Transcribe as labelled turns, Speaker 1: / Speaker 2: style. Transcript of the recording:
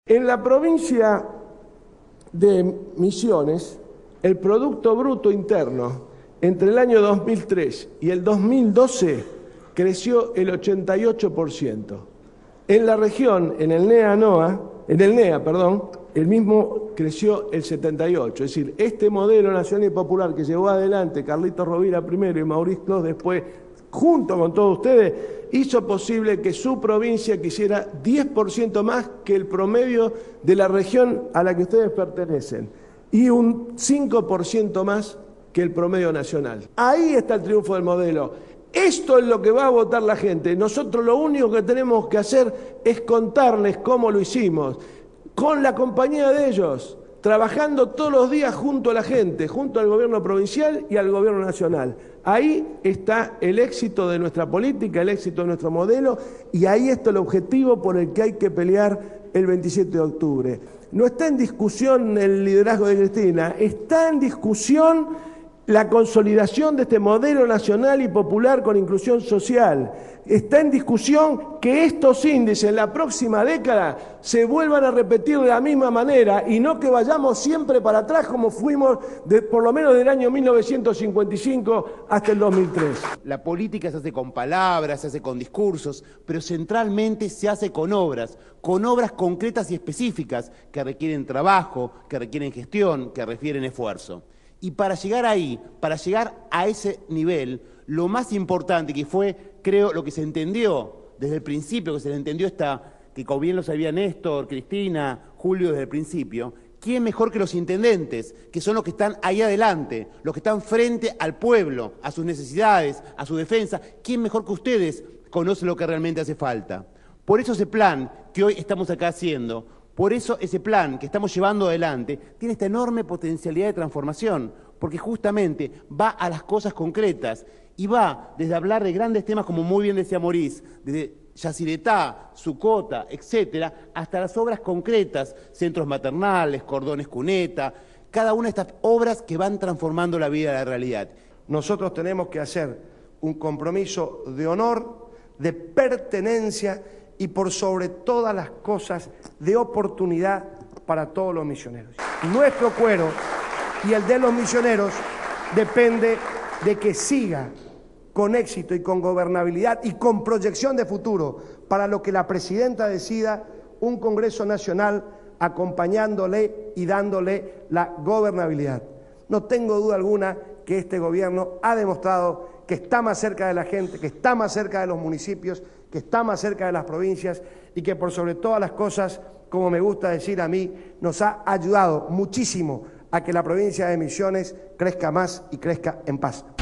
Speaker 1: En la provincia de Misiones, el Producto Bruto Interno entre el año 2003 y el 2012 creció el 88%. En la región, en el NEA, el mismo creció el 78%. Es decir, este modelo nacional y popular que llevó adelante Carlitos Rovira primero y Mauricio Clos después, junto con todos ustedes, hizo posible que su provincia quisiera 10% más que el promedio de la región a la que ustedes pertenecen y un 5% más que el promedio nacional. Ahí está el triunfo del modelo. Esto es lo que va a votar la gente. Nosotros lo único que tenemos que hacer es contarles cómo lo hicimos, con la compañía de ellos, trabajando todos los días junto a la gente, junto al gobierno provincial y al gobierno nacional. Ahí está el éxito de nuestra política, el éxito de nuestro modelo, y ahí está el objetivo por el que hay que pelear el 27 de octubre. No está en discusión el liderazgo de Cristina, está en discusión la consolidación de este modelo nacional y popular con inclusión social. Está en discusión que estos índices en la próxima década se vuelvan a repetir de la misma manera y no que vayamos siempre para atrás como fuimos por lo menos del año 1955 hasta el 2003.
Speaker 2: La política se hace con palabras, se hace con discursos, pero centralmente se hace con obras concretas y específicas que requieren trabajo, que requieren gestión, que requieren esfuerzo. Y para llegar ahí, para llegar a ese nivel, lo más importante que fue, creo, lo que se entendió desde el principio, que se le entendió que como bien lo sabía Néstor, Cristina, Julio desde el principio, ¿quién mejor que los intendentes, que son los que están ahí adelante, los que están frente al pueblo, a sus necesidades, a su defensa? ¿Quién mejor que ustedes conoce lo que realmente hace falta? Por eso ese plan que hoy estamos acá haciendo, por eso ese plan que estamos llevando adelante tiene esta enorme potencialidad de transformación, porque justamente va a las cosas concretas y va desde hablar de grandes temas, como muy bien decía Maurice, desde Yacyretá, Sucota, etcétera, hasta las obras concretas, centros maternales, cordones cuneta, cada una de estas obras que van transformando la vida de la realidad.
Speaker 1: Nosotros tenemos que hacer un compromiso de honor, de pertenencia y por sobre todas las cosas de oportunidad para todos los misioneros. Nuestro cuero y el de los misioneros depende de que siga con éxito y con gobernabilidad y con proyección de futuro para lo que la presidenta decida, un Congreso Nacional acompañándole y dándole la gobernabilidad. No tengo duda alguna que este gobierno ha demostrado que está más cerca de la gente, que está más cerca de los municipios, que está más cerca de las provincias y que por sobre todas las cosas, como me gusta decir a mí, nos ha ayudado muchísimo a que la provincia de Misiones crezca más y crezca en paz.